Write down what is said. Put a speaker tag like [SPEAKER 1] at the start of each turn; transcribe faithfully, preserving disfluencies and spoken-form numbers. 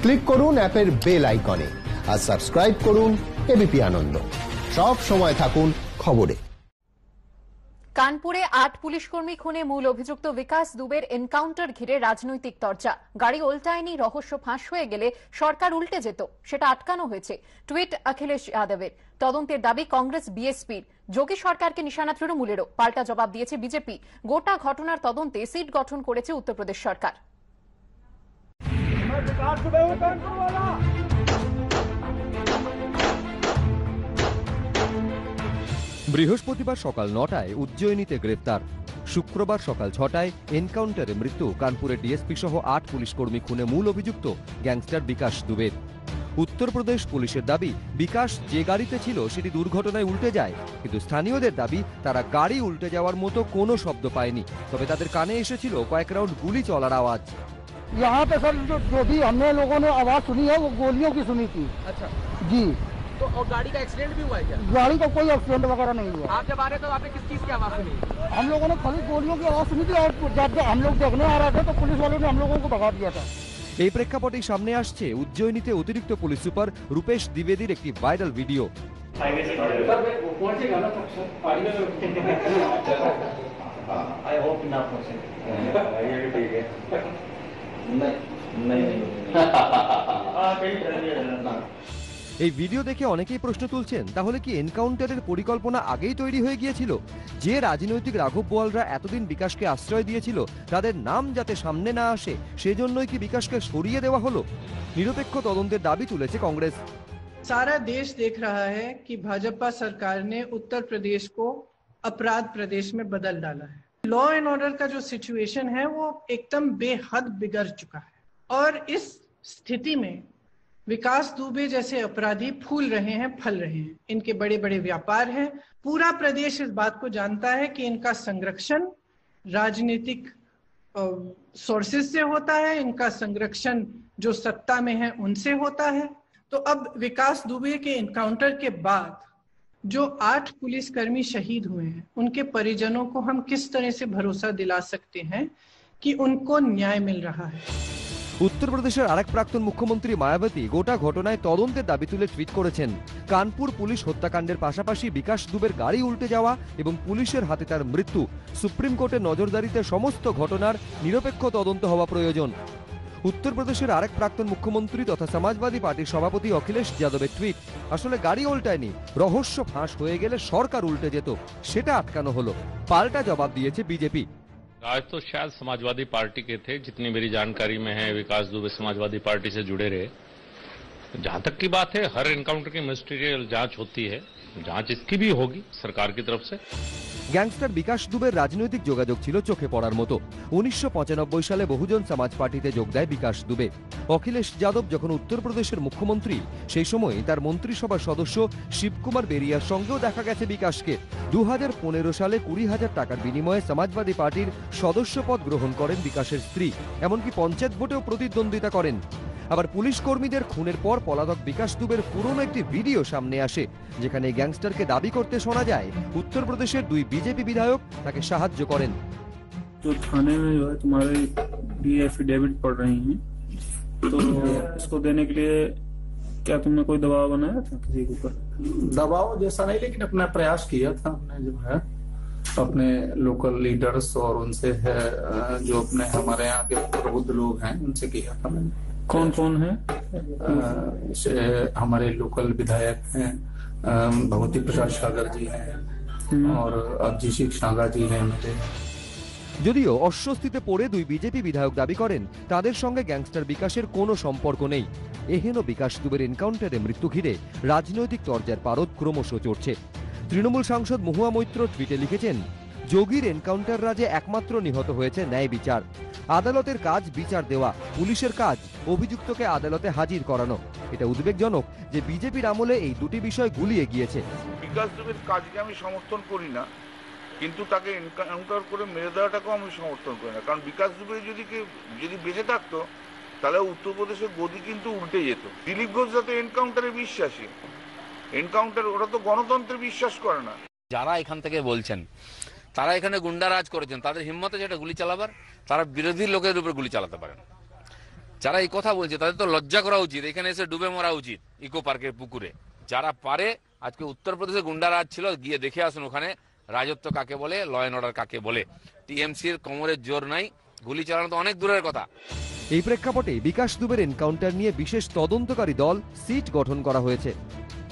[SPEAKER 1] Click করুন অ্যাপের bell আইকনে আর সাবস্ক্রাইব করুন এবিপি আনন্দ। সব সময় থাকুন খবরে।
[SPEAKER 2] কানপুরে আট পুলিশকর্মী খুনে মূল অভিযুক্ত বিকাশ দুবের এনকাউন্টার ঘিরে রাজনৈতিক চর্চা। গাড়ি উল্টায়নি, রহস্য ফাঁস হয়ে গেলে সরকার উল্টে যেত, সেটা আটকানো হয়েছে। টুইট অখিলেশ যাদবের। তদন্তের দাবি কংগ্রেস বিএসপির। যোগী সরকারকে নিশানা তৃণমূলেরও। পাল্টা জবাব দিয়েছে বিজেপি। গোটা ঘটনার তদন্তে সিট গঠন করেছে উত্তরপ্রদেশ সরকার।
[SPEAKER 3] বৃহস্পতিবার সকাল নটায় উজ্জয়িনীতে গ্রেফতার, শুক্রবার সকাল ছটায় এনকাউন্টারে মৃত্যু কানপুরের ডিএসপি সহ আট পুলিশকর্মী খুনে মূল অভিযুক্ত গ্যাংস্টার বিকাশ দুবের। উত্তরপ্রদেশ পুলিশের দাবি, বিকাশ যে গাড়িতে ছিল সেটি দুর্ঘটনায় উল্টে যায়, কিন্তু স্থানীয়দের দাবি তারা গাড়ি উল্টে যাওয়ার মতো কোনো শব্দ পায়নি, তবে তাদের কানে এসেছিল কয়েক রাউন্ড গুলি চলার আওয়াজ।
[SPEAKER 4] यहाँ पे सर जो, जो भी हमने लोगों ने आवाज सुनी है वो गोलियों की सुनी थी। अच्छा जी।
[SPEAKER 5] तो और गाड़ी का एक्सीडेंट भी हुआ है क्या?
[SPEAKER 4] गाड़ी का कोई एक्सीडेंट वगैरह नहीं हुआ।
[SPEAKER 5] आप जब आ रहे तो आपने किस चीज की आवाज सुनी?
[SPEAKER 4] हम लोगों ने खाली गोलियों की आवाज सुनी थी और जब हम लोग देखने आ रहे थे तो पुलिस वालों ने हम लोगों को भगा दिया था।
[SPEAKER 3] এই প্রেক্ষাপটেই সামনে আসছে উজ্জয়িনীতে অতিরিক্ত পুলিশ সুপার রূপেশ দ্বিবেদীর একটি ভাইরাল ভিডিও। এই ভিডিও দেখে অনেকেই প্রশ্ন তুলছেন, তাহলে কি এনকাউন্টারের পরিকল্পনা আগেই তৈরি হয়ে গিয়েছিল? যে রাজনৈতিক রাঘব বোয়ালরা এতদিন বিকাশকে আশ্রয় দিয়েছিল, তাদের নাম যাতে সামনে না আসে সেজন্যই কি বিকাশকে সরিয়ে দেওয়া হলো? নিরপেক্ষ তদন্তের দাবি তুলেছে কংগ্রেস।
[SPEAKER 6] सारा देश देख रहा है कि भाजपा सरकार ने उत्तर प्रदेश को अपराध प्रदेश में बदल डाला है। लॉ एंड ऑर्डर का जो सिचुएशन है वो एकदम बेहद बिगड़ चुका है और इस स्थिति में विकास दुबे जैसे अपराधी फूल रहे हैं, फल रहे हैं। इनके बड़े बड़े व्यापार हैं। पूरा प्रदेश इस बात को जानता है कि इनका संरक्षण राजनीतिक सोर्सेज से होता है, इनका संरक्षण जो सत्ता में है उनसे होता है। तो अब विकास दुबे के एनकाउंटर के बाद जो आठ पुलिसकर्मी शहीद हुए हैं, उनके परिजनों को हम किस तरह से भरोसा दिला सकते हैं कि उनको न्याय मिल रहा है?
[SPEAKER 3] উত্তরপ্রদেশের আরেক প্রাক্তন মুখ্যমন্ত্রী মায়াবতী গোটা ঘটনায় তদন্তের দাবি তুলে টুইট করেছেন। কানপুর পুলিশ হত্যাকাণ্ডের পাশাপাশি বিকাশ দুবের গাড়ি উল্টে যাওয়া এবং পুলিশের হাতে তার মৃত্যু, সুপ্রিম কোর্টের নজরদারিতে সমস্ত ঘটনার নিরপেক্ষ তদন্ত হওয়া প্রয়োজন। উত্তরপ্রদেশের আরেক প্রাক্তন মুখ্যমন্ত্রী তথা সমাজবাদী পার্টির সভাপতি অখিলেশ যাদবের টুইট, আসলে গাড়ি উল্টায়নি, রহস্য ফাঁস হয়ে গেলে সরকার উল্টে যেত, সেটা আটকানো হলো। পাল্টা জবাব দিয়েছে বিজেপি।
[SPEAKER 7] आज तो शायद समाजवादी पार्टी के थे, जितनी मेरी जानकारी में है विकास दुबे समाजवादी पार्टी से जुड़े रहे। जहां तक की बात है, हर एनकाउंटर की मिनिस्ट्रियल जांच होती है, जांच इसकी भी होगी सरकार की तरफ से।
[SPEAKER 3] গ্যাংস্টার বিকাশ দুবের রাজনৈতিক যোগাযোগ ছিল চোখে পড়ার মতো। উনিশশো পঁচানব্বই সালে বহুজন সমাজ পার্টিতে যোগ দেয় বিকাশ দুবে। অখিলেশ যাদব যখন উত্তরপ্রদেশের মুখ্যমন্ত্রী, সেই সময় তার মন্ত্রিসভার সদস্য শিবকুমার বেরিয়ার সঙ্গেও দেখা গেছে বিকাশকে। দু হাজার পনেরো সালে কুড়ি হাজার টাকার বিনিময়ে সমাজবাদী পার্টির সদস্য পদ গ্রহণ করেন বিকাশের স্ত্রী, এমনকি পঞ্চায়েত ভোটেও প্রতিদ্বন্দ্বিতা করেন। আবার পুলিশ কর্মীদের খুনের পর পলাতক বিকাশ দুবের পুরনো একটি ভিডিও সামনে আসে, যেখানে গ্যাংস্টারকে দাবি করতে শোনা যায় উত্তরপ্রদেশের দুই বিজেপি বিধায়ক তাকে সাহায্য করেন।
[SPEAKER 8] तो थाने में जो है तुम्हारे भी एफिडेविट पड़ रही हैं, तो इसको देने के लिए क्या तुमने कोई दबाव बनाया था किसी के ऊपर?
[SPEAKER 9] दबाव जैसा नहीं, लेकिन अपना प्रयास किया था हमने, जो है अपने लोकल लीडर्स और उनसे है जो अपने हमारे यहाँ के प्रबुद्ध लोग हैं उनसे किया था मैंने।
[SPEAKER 8] कौन कौन है?
[SPEAKER 9] जैसे हमारे लोकल विधायक हैं, भगवती प्रसाद सागर जी हैं और अभिषेक सागा जी हैं मेरे।
[SPEAKER 3] যদিও অস্বস্তিতে পড়ে দুই বিজেপি বিধায়ক দাবি করেন তাদের সঙ্গে গ্যাংস্টার বিকাশের কোনো সম্পর্ক নেই। এহেন বিকাশ দুবের এনকাউন্টারে মৃত্যু ঘিরে রাজনৈতিক চর্চার পারদ ক্রমশ চড়ছে। তৃণমূল সাংসদ মহুয়া মৈত্র টুইটে লিখেছেন, যোগীর এনকাউন্টার রাজে একমাত্র নিহত হয়েছে ন্যায় বিচার। আদালতের কাজ বিচার দেওয়া, পুলিশের কাজ অভিযুক্তকে আদালতে হাজির করানো। এটা উদ্বেগজনক যে বিজেপির আমলে এই দুটি বিষয় গুলিয়ে গিয়েছে।
[SPEAKER 10] বিকাশ দুবের কাজকে আমি সমর্থন করি না, কিন্তু তাকে এনকাউন্টার করে মেরে দেওয়াটাকেও আমি সমর্থন করি না। কারণ বিকাশ দুবে যদি যদি বেঁচে থাকতো তাহলে উত্তরপ্রদেশের গদি কিন্তু উল্টে যেত। দিলীপ ঘোষ যাতে এনকাউন্টারে বিশ্বাসী, এনকাউন্টার ওরা তো গণতন্ত্রে বিশ্বাস করে না।
[SPEAKER 11] যারা এখান থেকে বলছেন তারা এখানে গুন্ডারাজ করেছেন, তাদের হিম্মতে যেটা গুলি চালাবার, তারা বিরোধী লোকের উপর গুলি চালাতে পারেন। যারা এই কথা বলছে তাদের তো লজ্জা করা উচিত, এখানে এসে ডুবে মরা উচিত ইকো পার্কের পুকুরে। যারা পারে, আজকে উত্তরপ্রদেশে গুন্ডারাজ ছিল, গিয়ে দেখে আসুন ওখানে রাজত্ব কাকে বলে, ল অ্যান্ড অর্ডার কাকে বলে। টিএমসির কোমরের জোর নাই, গুলি চালানো তো অনেক দূরের কথা।
[SPEAKER 3] এই প্রেক্ষাপটে বিকাশ দুবের এনকাউন্টার নিয়ে বিশেষ তদন্তকারী দল সিট গঠন করা হয়েছে।